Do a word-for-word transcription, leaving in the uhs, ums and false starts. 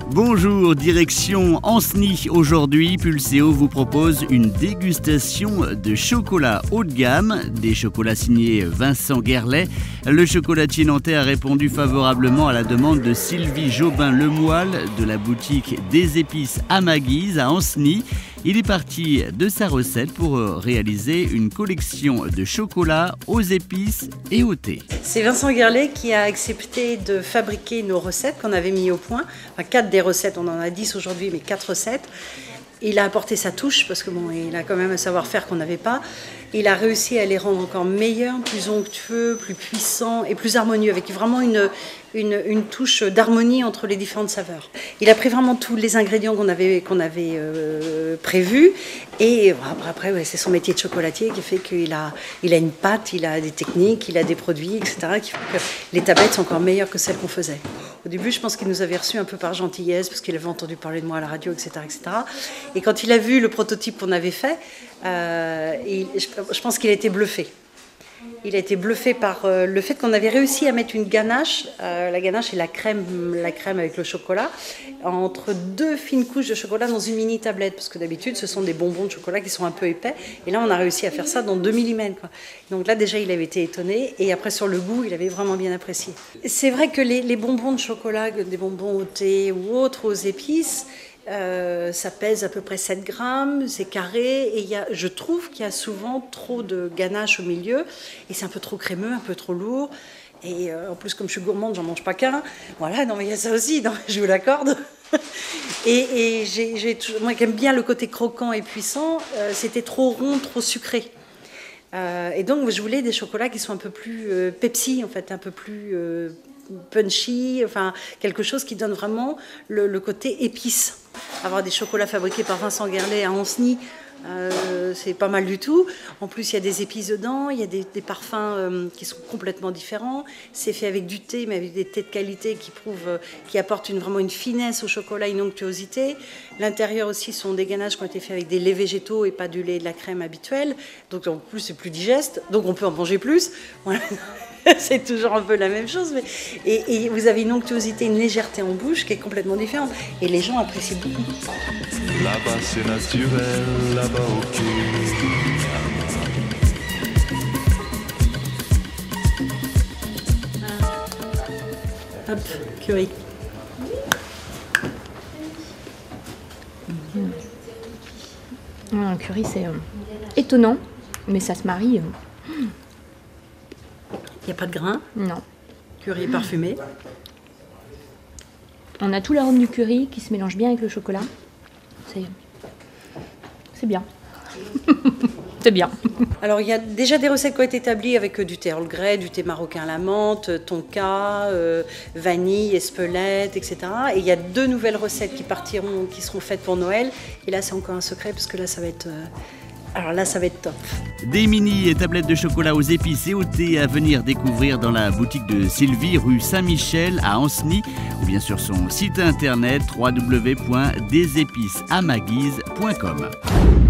Bonjour, direction Ancenis. Aujourd'hui, Pulseo vous propose une dégustation de chocolat haut de gamme, des chocolats signés Vincent Guerlet. Le chocolatier nantais a répondu favorablement à la demande de Sylvie Jobin-Lemoyle de la boutique des épices à ma guise à Ancenis. Il est parti de sa recette pour réaliser une collection de chocolats aux épices et au thé. C'est Vincent Guerlet qui a accepté de fabriquer nos recettes qu'on avait mis au point. Enfin, quatre des recettes, on en a dix aujourd'hui, mais quatre recettes. Il a apporté sa touche parce que bon, il a quand même un savoir-faire qu'on n'avait pas. Il a réussi à les rendre encore meilleurs, plus onctueux, plus puissants et plus harmonieux, avec vraiment une, une, une touche d'harmonie entre les différentes saveurs. Il a pris vraiment tous les ingrédients qu'on avait, qu'on avait euh, prévus. Et après, ouais, c'est son métier de chocolatier qui fait qu'il a, il a une pâte, il a des techniques, il a des produits, et cetera, qui font que les tablettes sont encore meilleures que celles qu'on faisait. Au début, je pense qu'il nous avait reçus un peu par gentillesse, parce qu'il avait entendu parler de moi à la radio, et cetera, et cetera. Et quand il a vu le prototype qu'on avait fait, euh, il, je, je pense qu'il a été bluffé. Il a été bluffé par euh, le fait qu'on avait réussi à mettre une ganache, euh, la ganache et la crème, la crème avec le chocolat, entre deux fines couches de chocolat dans une mini tablette, parce que d'habitude ce sont des bonbons de chocolat qui sont un peu épais, et là on a réussi à faire ça dans deux millimètres, quoi. Donc là déjà il avait été étonné, et après sur le goût il avait vraiment bien apprécié. C'est vrai que les, les bonbons de chocolat, des bonbons au thé ou autres aux épices, Euh, ça pèse à peu près sept grammes, c'est carré, et y a, je trouve qu'il y a souvent trop de ganache au milieu, et c'est un peu trop crémeux, un peu trop lourd, et euh, en plus comme je suis gourmande, j'en mange pas qu'un, voilà, non mais il y a ça aussi, non, je vous l'accorde. et et j'ai, j'ai, moi qui aime bien le côté croquant et puissant, euh, c'était trop rond, trop sucré. Euh, et donc je voulais des chocolats qui sont un peu plus euh, Pepsi, en fait, un peu plus euh, punchy, enfin quelque chose qui donne vraiment le, le côté épice. Avoir des chocolats fabriqués par Vincent Guerlet à Ancenis, euh, c'est pas mal du tout. En plus, il y a des épices dedans, il y a des, des parfums euh, qui sont complètement différents. C'est fait avec du thé, mais avec des thés de qualité qui prouvent, euh, qui apportent une, vraiment une finesse au chocolat, une onctuosité. L'intérieur aussi sont des ganaches qui ont été faits avec des laits végétaux et pas du lait et de la crème habituelle. Donc en plus, c'est plus digeste, donc on peut en manger plus. Voilà. C'est toujours un peu la même chose, mais et, et vous avez une onctuosité, une légèreté en bouche qui est complètement différente, et les gens apprécient beaucoup. Là-bas c'est naturel, là-bas ok. Ah. Hop, curry. Mmh. Un curry c'est euh, étonnant, mais ça se marie. Euh. Il n'y a pas de grain. Non. Curry parfumé. On a tout l'arôme du curry qui se mélange bien avec le chocolat. C'est, c'est bien. C'est bien. Alors, il y a déjà des recettes qui ont été établies avec du thé Earl Grey, du thé marocain à la menthe, tonka, euh, vanille, espelette, et cetera. Et il y a deux nouvelles recettes qui partiront, qui seront faites pour Noël. Et là, c'est encore un secret parce que là, ça va être... Euh, Alors là, ça va être top. Des mini et tablettes de chocolat aux épices et au thé à venir découvrir dans la boutique de Sylvie, rue Saint-Michel à Ancenis, ou bien sur son site internet w w w point des épices à ma guise point com.